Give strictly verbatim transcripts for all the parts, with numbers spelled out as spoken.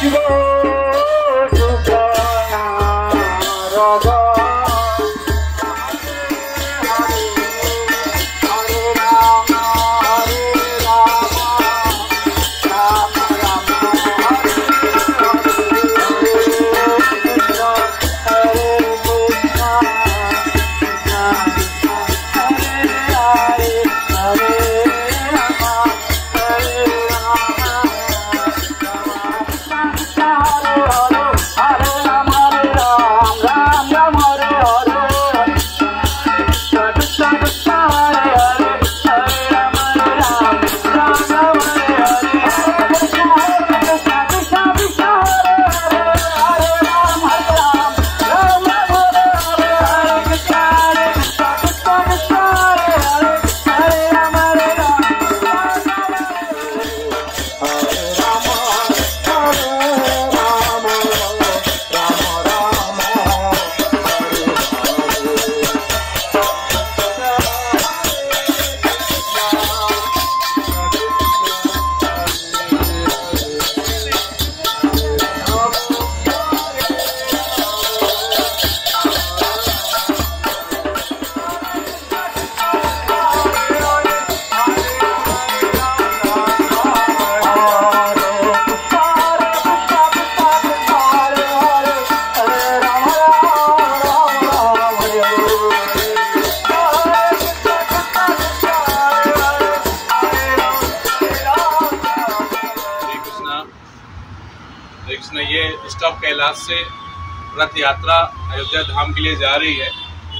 कृष्ण ये स्टॉप कैलाश से रथ यात्रा अयोध्या धाम के लिए जा रही है,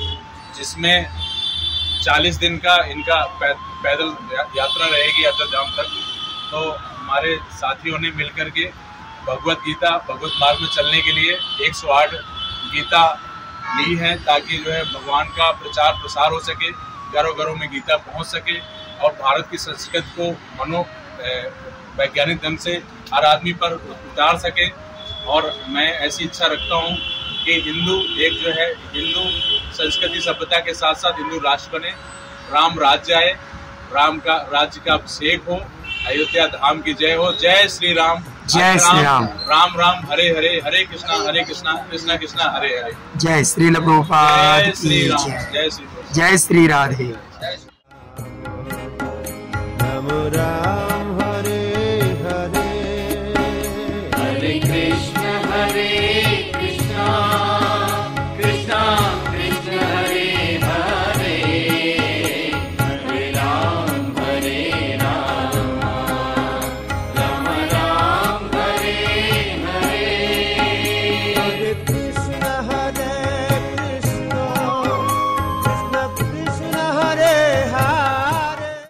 जिसमें चालीस दिन का इनका पै, पैदल यात्रा रहेगी अयोध्या धाम तक। तो हमारे साथियों ने मिलकर के भगवत गीता भगवत मार्ग में चलने के लिए एक सौ आठ गीता ली है, ताकि जो है भगवान का प्रचार प्रसार हो सके, घरों घरों में गीता पहुंच सके और भारत की संस्कृति को मनो वैज्ञानिक ढंग से हर आदमी पर उतार सके। और मैं ऐसी इच्छा रखता हूं कि हिंदू एक जो है हिंदू संस्कृति सभ्यता के साथ साथ हिंदू राष्ट्र बने, राम राज्य आए, राम का राज्य का अभिषेक हो, अयोध्या धाम की जय हो। जय श्री राम, जय श्री राम, राम राम हरे हरे, हरे कृष्णा हरे कृष्णा कृष्णा कृष्णा हरे हरे। जय श्री प्रभुपाद, जय श्री राम, जय श्री जय श्री राधे।